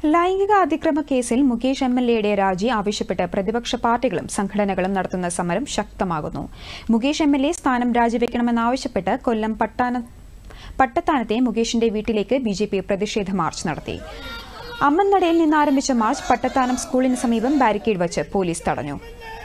ലൈംഗിക അതിക്രമ കേസിൽ മുകേഷ് എംഎൽഎയുടെ രാജി ആവശ്യപ്പെട്ട് പ്രതിപക്ഷ പാർട്ടികളും സംഘടനകളും നടത്തുന്ന സമരം ശക്തമാകുന്നു. മുകേഷ് എംഎൽഎ സ്ഥാനം രാജിവെക്കണമെന്നാവശ്യപ്പെട്ട് കൊല്ലം പട്ടത്താനത്തെ മുകേഷിന്റെ വീട്ടിലേക്ക് ബിജെപി പ്രതിഷേധ മാർച്ച് നടത്തി. അമ്മന്നടയിൽ നിന്നാരംഭിച്ച മാർച്ച് പട്ടത്താനം സ്കൂളിന് സമീപം ബാരിക്കേഡ് വച്ച് പോലീസ് തടഞ്ഞു.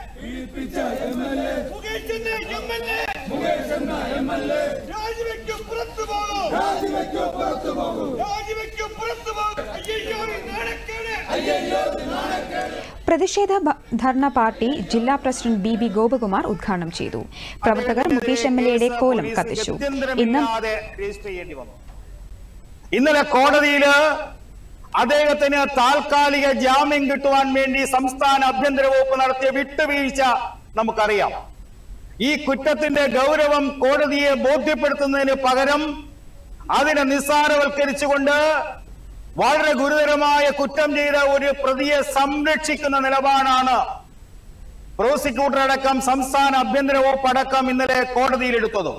പ്രതിഷേധ ധർണ പാർട്ടി ജില്ലാ പ്രസിഡന്റ് ബി ഗോപകുമാർ ഉദ്ഘാടനം ചെയ്തു. പ്രവർത്തകർ മുകേഷ് എംഎൽഎയുടെ കോലം കത്തിച്ചു. ഇന്നലെ കോടതിയില് അദ്ദേഹത്തിന് താൽക്കാലിക ജാമ്യം കിട്ടുവാൻ വേണ്ടി സംസ്ഥാന ആഭ്യന്തര വകുപ്പ് നടത്തിയ വിട്ടുവീഴ്ച നമുക്കറിയാം. ഈ കുറ്റത്തിന്റെ ഗൗരവം കോടതിയെ ബോധ്യപ്പെടുത്തുന്നതിന് പകരം അതിനെ നിസ്സാരവൽക്കരിച്ചുകൊണ്ട് വളരെ ഗുരുതരമായ കുറ്റം ചെയ്ത ഒരു പ്രതിയെ സംരക്ഷിക്കുന്ന നിലപാടാണ് പ്രോസിക്യൂട്ടർ അടക്കം സംസ്ഥാന ആഭ്യന്തര വകുപ്പ് അടക്കം ഇന്നലെ കോടതിയിലെടുത്തത്.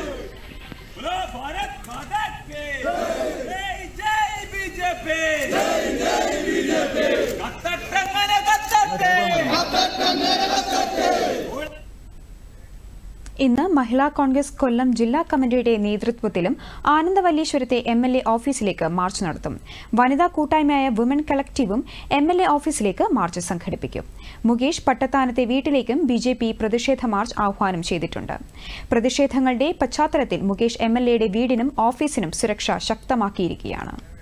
ഇന്ന് മഹിളാ കോൺഗ്രസ് കൊല്ലം ജില്ലാ കമ്മിറ്റിയുടെ നേതൃത്വത്തിലും ആനന്ദവല്ലീശ്വരത്തെ എംഎൽഎ ഓഫീസിലേക്ക് മാർച്ച് നടത്തും. വനിതാ കൂട്ടായ്മയായ വുമൻ കളക്ടീവും എംഎൽഎ ഓഫീസിലേക്ക് മാർച്ച് സംഘടിപ്പിക്കും. മുകേഷ് പട്ടത്താനത്തെ വീട്ടിലേക്കും ബിജെപി പ്രതിഷേധ മാർച്ച് ആഹ്വാനം ചെയ്തിട്ടുണ്ട്. പ്രതിഷേധങ്ങളുടെ പശ്ചാത്തലത്തിൽ മുകേഷ് എംഎൽഎയുടെ വീടിനും ഓഫീസിനും സുരക്ഷ ശക്തമാക്കിയിരിക്കുകയാണ്.